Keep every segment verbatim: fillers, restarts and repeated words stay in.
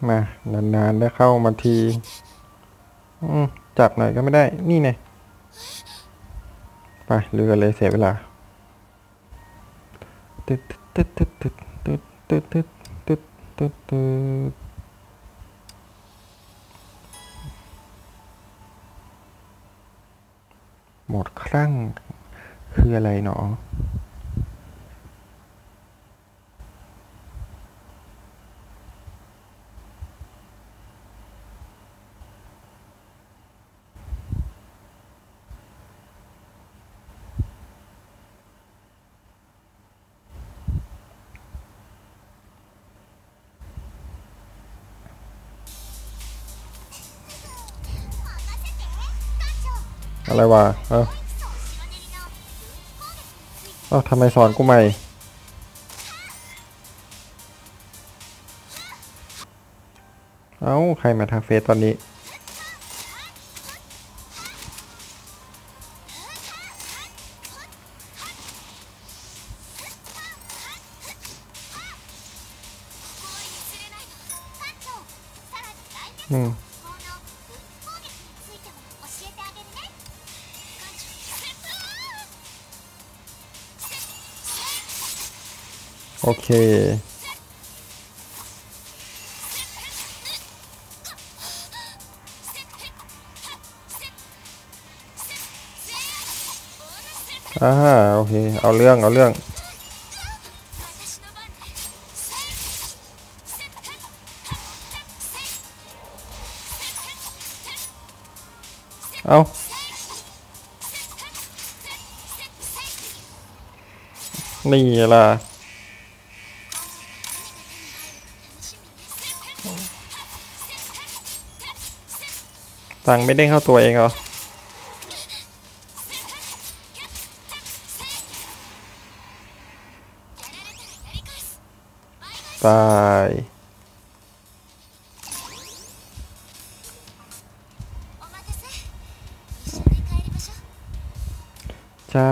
มานานๆได้เข้ามาทีจับหน่อยก็ไม่ได้นี่ไงไปเรือเลยเสียเวลาตึ๊ดตึ๊ดตึ๊ดตึ๊ดตึ๊ดตึ๊ดตึ๊ดตึ๊ดตึ๊ดตึ๊ดหมดครั้งคืออะไรหนออะไรวะเออเอ้าทำไมสอนกูใหม่เอ้าใครมาทางเฟซตอนนี้อืมโอเคอ่าโอเคเอาเรื่องเอาเรื่องเอานี่ล่ะตังไม่ได้เข้าตัวเองเหรอตายจ้า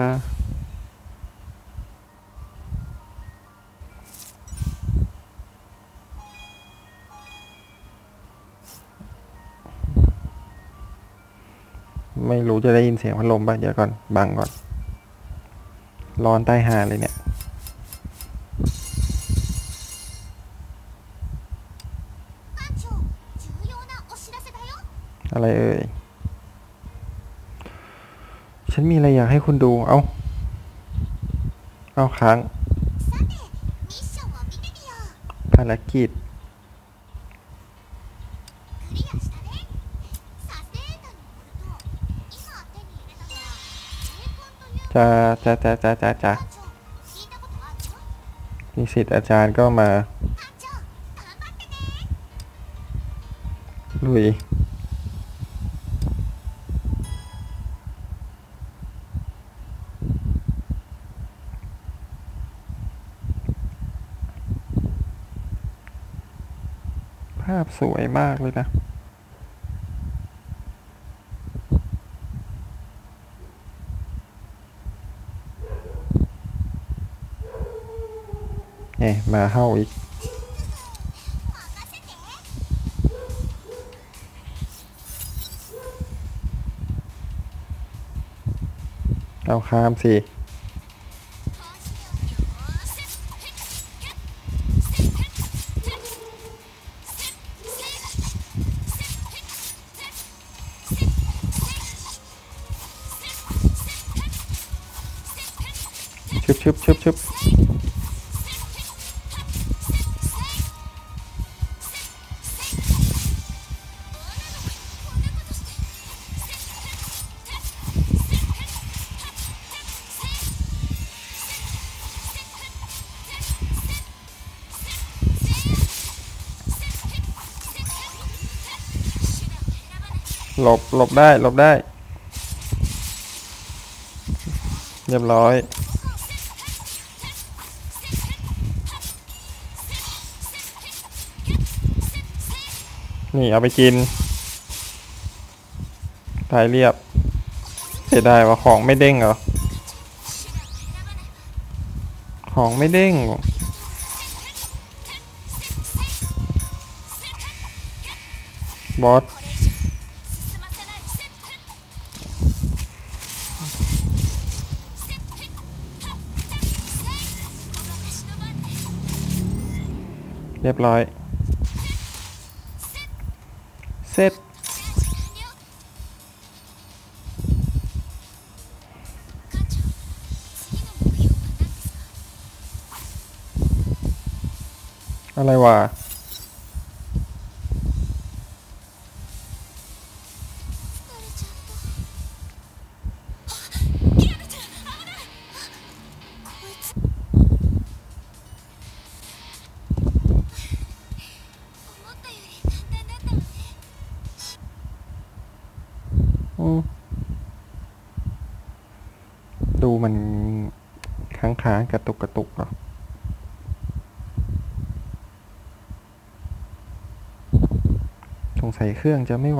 ไม่รู้จะได้ยินเสียงพัดลมป่ะเดี๋ยวก่อนบังก่อนร้อนใต้หาเลยเนี่ยอะไรเอ่ยฉันมีอะไรอยากให้คุณดูเอาเอาค้างภารกิจจ้าจ้าจ้าจ้าจ้าจ้านิสิตอาจารย์ก็มาลุยภาพสวยมากเลยนะเอ๊ะมาเฮ้าอีกเอาข้ามสิชึบชึบชึบชึบหลบหลบได้หลบได้เรียบร้อยนี่เอาไปกินตายเรียบเสียดายว่าของไม่เด้งเหรอของไม่เด้งบอสเรียบร้อยเสร็จอะไรวะอืมดูมันค้างๆกระตุกกระตุกเหรอสงสัยเครื่องจะไม่ไหว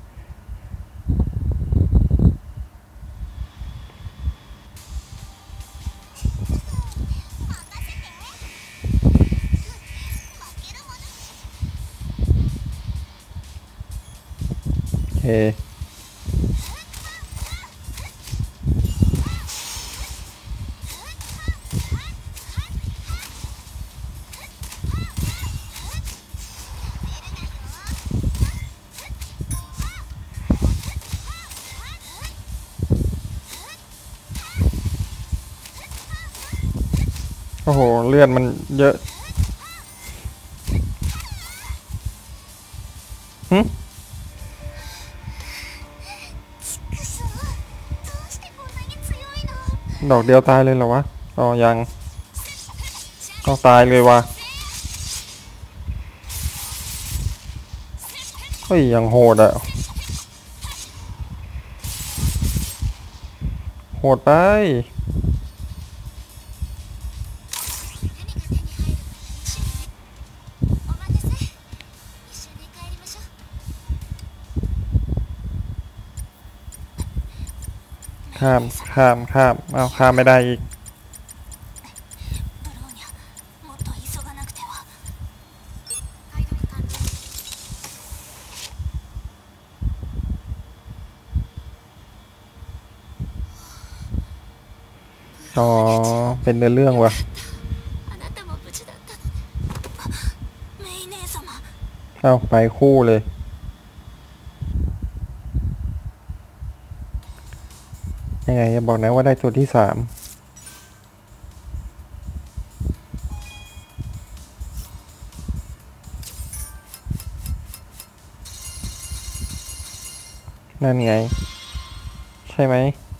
โอเคโอ้โหเลือดมันเยอะหึดอกเดียวตายเลยเหรอวะอ๋อยังต้องตายเลยวะเฮ้ยยังโหดอะโหดไปข้ามข้ามข้ามเอาข้ามไม่ได้อีกอ๋อเป็นเนื้อเรื่องวะเอาไปคู่เลยยังไงจะบอกนะว่าได้ตัวที่สามนั่นไงใช่ไหม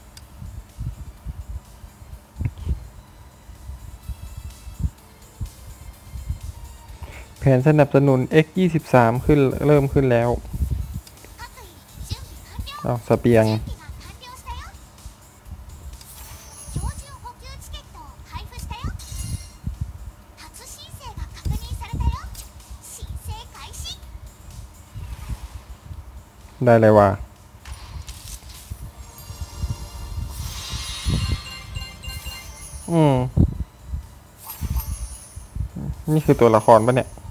แผนสนับสนุน เอ็กซ์ ยี่สิบสาม ขึ้นเริ่มขึ้นแล้วเอาเสเปียงได้เลยวะอืมนี่คือตัวละครปะเนี่ย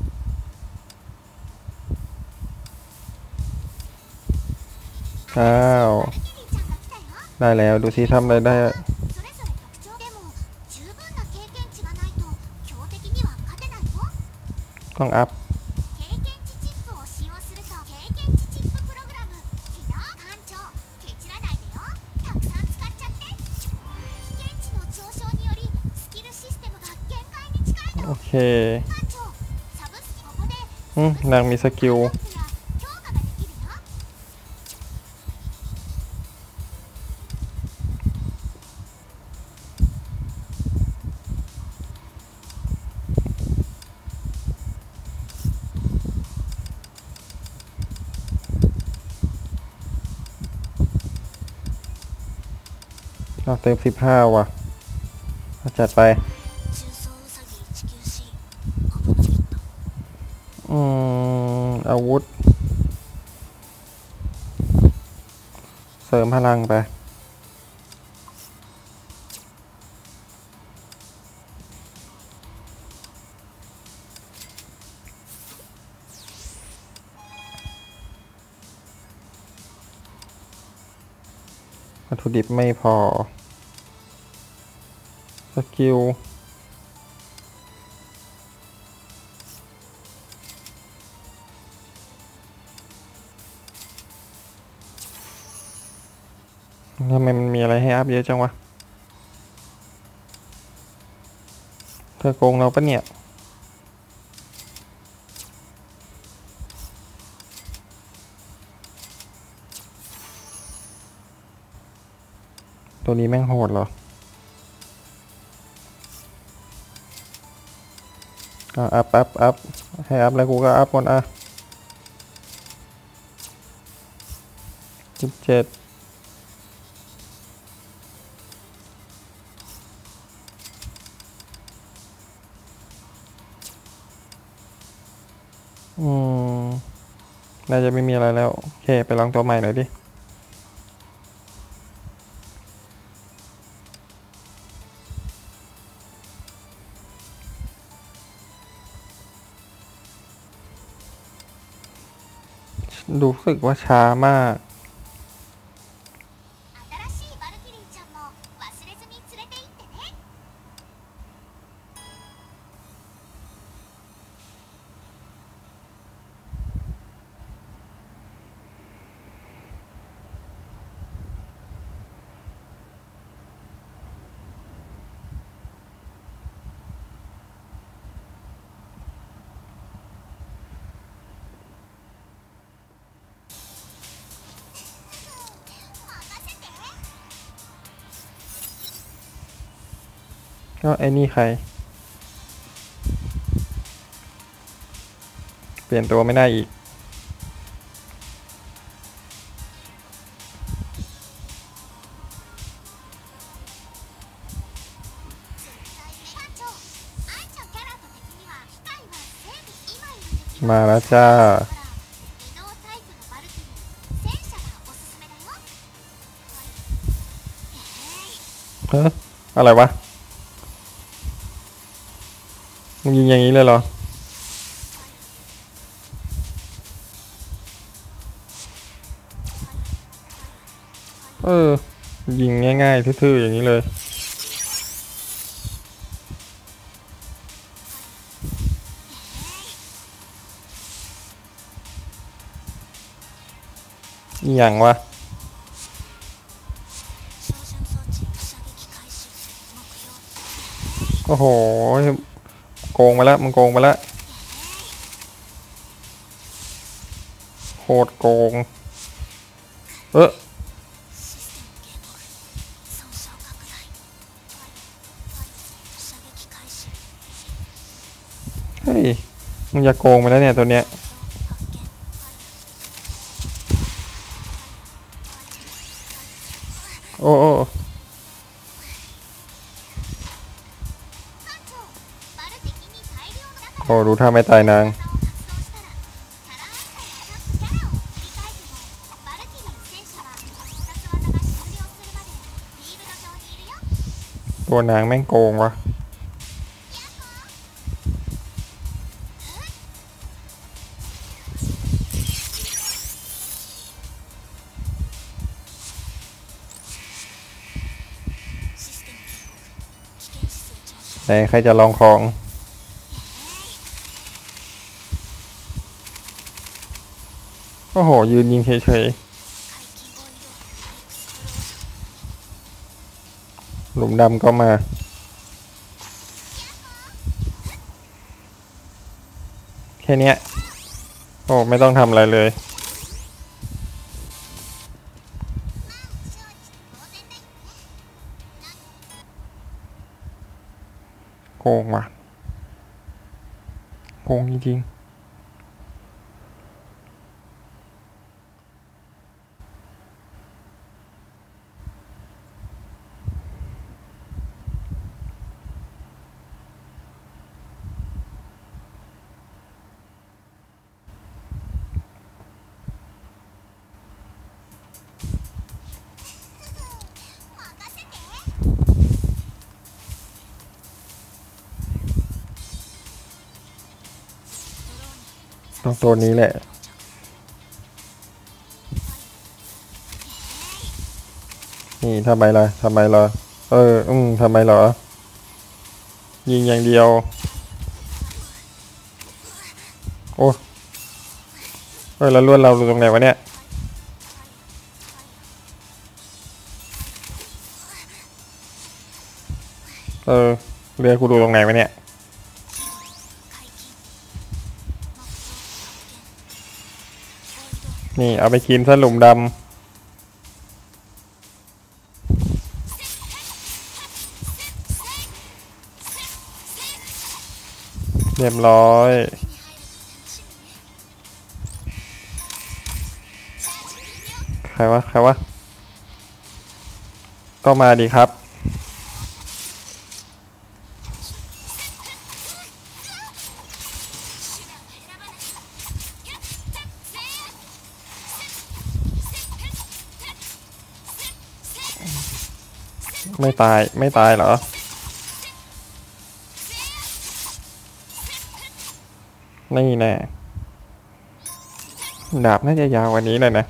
อ้าวได้แล้วดูซิทำอะไรได้ต้องอัพโอเคอืมนางมีสกิลเราเติมสิบห้าว่ะจัดไปอืมอาวุธเสริมพลังไปวัตถุดิบไม่พอสกิลทำไมมันมีอะไรให้อัพเยอะจังวะเธอโกงเราปะเนี่ยตัวนี้แม่งโหดเหรออ่ะอัพอัพอัพให้อัพแล้วกูก็อัพหมดอ่ะสิบเจ็ดอืมน่าจะไม่มีอะไรแล้วโอเคไปลองตัวใหม่หน่อยดิรู้สึกว่าช้ามากก็ไอ้นี่ใครเปลี่ยนตัวไม่ได้อีกมาแล้วจ้าเฮ้ยอะไรวะมึงยิงอย่างนี้เลยเหรอเออยิงง่ายๆทื่อๆอย่างนี้เลยอย่างวะโอ้โหโกงไปแล้วมึงโกงไปแล้วโคตรโกงเออเฮ้ยมึงอย่าโกงไปแล้วเนี่ยตัวเนี้ยโอ้โอ้โอ้ดูท่าไม่ตายนางตัวนางแม่งโกงวะแต่ใครจะลองของโอ้โหยืนยิงเฉยๆหลุมดำก็มาแค่นี้โอ้ไม่ต้องทำอะไรเลยโกงว่ะโกงจริงๆต้องตัวนี้แหละนี่ทำไมล่ะทำไมเหรอเอออืมทำไมเหรอยิงอย่างเดียวโอ้เออแล้วล้วนเราตรงไหนวะเนี่ยเออเรือกูดูตรงไหนวะเนี่ยนี่เอาไปกินซะหลุมดำเรียบร้อยใครวะใครวะก็มาดีครับไม่ตายไม่ตายเหรอนี่แน่ดาบน่าจะยาวกว่านี้เลยนะ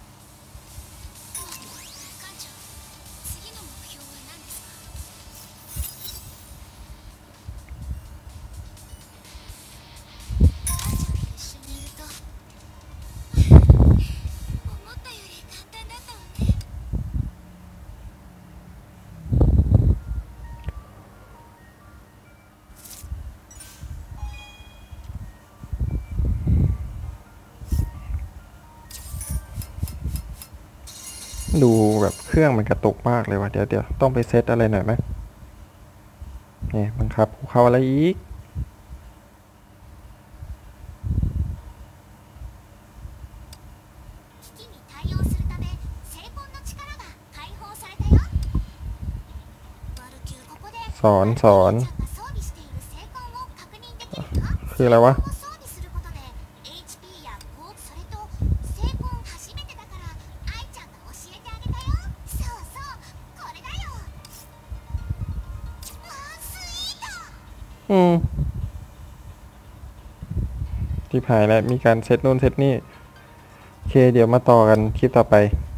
ดูแบบเครื่องมันกระตุกมากเลยว่ะเดี๋ยวเดี๋ยวต้องไปเซตอะไรหน่อยไหมนี่บังคับเขาอะไรอีกสอนสอนคืออะไรวะอืมที่ผ่านแล้วมีการเซตนู่นเซตนี่โอเคเดี๋ยวมาต่อกันคลิปต่อไป